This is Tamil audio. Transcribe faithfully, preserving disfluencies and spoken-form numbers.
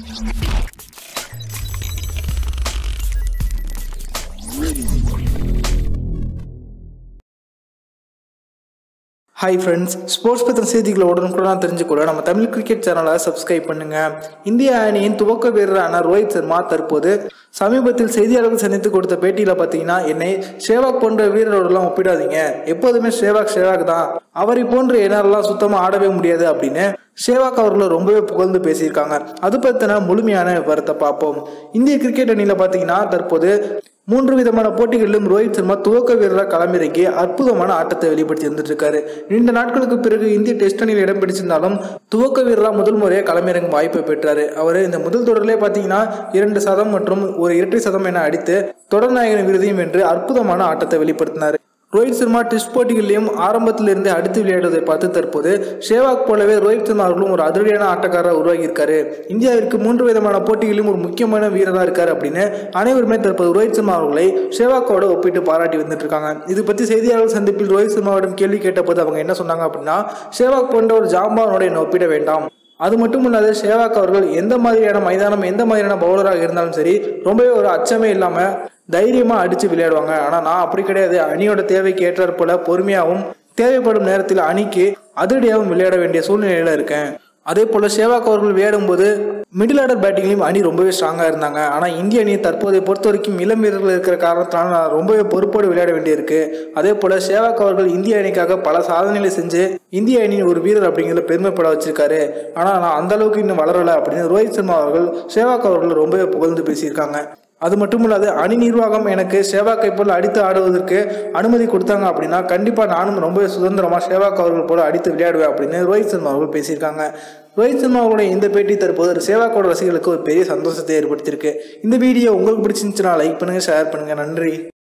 Hi friends, ஸ்போர்ட்ஸ் பத்தின செய்திகளை உடனுக்குடன் தெரிஞ்சுக்கொள்ள நம்ம தமிழ் கிரிக்கெட் சேனலை சப்ஸ்கிரைப் பண்ணுங்க. இந்திய அணியின் துவக்க வீரரான ரோஹித் சர்மா தற்போது சமீபத்தில் செய்தியாளர்கள் சந்தித்து கொடுத்த பேட்டியில பாத்தீங்கன்னா, என்னை சேவாக் போன்ற வீரரோடலாம் ஒப்பிடாதீங்க, எப்போதுமே சேவாக் சேவாக் தான், அவரை போன்று என்னாலலாம் சுத்தமா ஆடவே முடியாது அப்படின்னு சேவாக் அவர்களை ரொம்பவே புகழ்ந்து பேசியிருக்காங்க. அது பத்தின முழுமையான விவரத்தை பார்ப்போம். இந்திய கிரிக்கெட் அணியில பாத்தீங்கன்னா தற்போது மூன்று விதமான போட்டிகளிலும் ரோஹித் சர்மா துவக்க வீரராக களமிறங்கி அற்புதமான ஆட்டத்தை வெளிப்படுத்தி வந்துட்டு இருக்காரு. நீண்ட நாட்களுக்கு பிறகு இந்திய டெஸ்ட் அணியில் இடம் பிடிச்சிருந்தாலும் துவக்க வீரராக முதல் முறையாக களமிறங்கும் வாய்ப்பை பெற்றாரு. அவர் இந்த முதல் தொடரிலே பார்த்தீங்கன்னா இரண்டு சதம் மற்றும் ஒரு இரட்டை சதம் என அடித்து தொடர் நாயகன் விருதையும் வென்று அற்புதமான ஆட்டத்தை வெளிப்படுத்தினார். ரோஹித் சர்மா டெஸ்ட் போட்டிகளிலும் ஆரம்பத்தில் இருந்தே அடுத்து விளையாடுவதை பார்த்து தற்போது சேவாக் போலவே ரோஹித் சர்மா அவர்களும் ஒரு அதிரடியான ஆட்டக்காரராக உருவாகி இருக்காரு. இந்தியாவிற்கு மூன்று விதமான போட்டிகளிலும் ஒரு முக்கியமான வீரராக இருக்காரு அப்படின்னு அனைவருமே தற்போது ரோஹித் சர்மா அவர்களை சேவாக்கோட ஒப்பிட்டு பாராட்டி வந்துட்டு இருக்காங்க. இது பற்றி செய்தியாளர்கள் சந்திப்பில் ரோஹித் சர்மாவிடம் கேள்வி கேட்டபோது அவங்க என்ன சொன்னாங்க அப்படின்னா, சேவாக் போன்ற ஒரு ஜாம்பானோட என்னை ஒப்பிட வேண்டாம், அது மட்டும் இல்லாத சேவாக் அவர்கள் எந்த மாதிரியான மைதானம் எந்த மாதிரியான பவுலராக இருந்தாலும் சரி ரொம்பவே ஒரு அச்சமே இல்லாம தைரியமா அடிச்சு விளையாடுவாங்க. ஆனா நான் அப்படி கிடையாது, அணியோட தேவைக்கு ஏற்றாற் போல பொறுமையாகவும் தேவைப்படும் நேரத்தில் அணிக்கு அதிரடியாகவும் விளையாட வேண்டிய சூழ்நிலையில இருக்கேன். அதே போல சேவாக் அவர்கள் விளையாடும் போது மிடில் ஆர்டர் பேட்டிங்லையும் அணி ரொம்பவே ஸ்ட்ராங்கா இருந்தாங்க. ஆனா இந்திய அணியை தற்போதைய பொறுத்த வரைக்கும் இளம் வீரர்கள் இருக்கிற காரணத்தினால நான் ரொம்பவே பொறுப்போடு விளையாட வேண்டியிருக்கு. அதே போல சேவாக் அவர்கள் இந்திய அணிக்காக பல சாதனைகளை செஞ்சு இந்திய அணியின் ஒரு வீரர் அப்படிங்கிறத பெருமைப்பட வச்சிருக்காரு. ஆனா நான் அந்த அளவுக்கு இன்னும் வளரல அப்படின்னு ரோஹித் சர்மா அவர்கள் சேவாக் அவர்கள் ரொம்பவே புகழ்ந்து பேசியிருக்காங்க. அது மட்டும் இல்லாது அணி நிர்வாகம் எனக்கு சேவாக்கை போல அடித்து ஆடுவதற்கு அனுமதி கொடுத்தாங்க அப்படின்னா கண்டிப்பா நானும் ரொம்ப சுதந்திரமா சேவாக் அவர்கள் போல அடித்து விளையாடுவேன் அப்படின்னு ரோஹித் சர்மா அவர்கள் பேசியிருக்காங்க. ரோஹித் சர்மா அவர்களுடைய இந்த பேட்டி தற்போது சேவாக்கோட ரசிகர்களுக்கு ஒரு பெரிய சந்தோஷத்தை ஏற்படுத்தியிருக்கு. இந்த வீடியோ உங்களுக்கு பிடிச்சிருந்துச்சுன்னா லைக் பண்ணுங்க, ஷேர் பண்ணுங்க. நன்றி.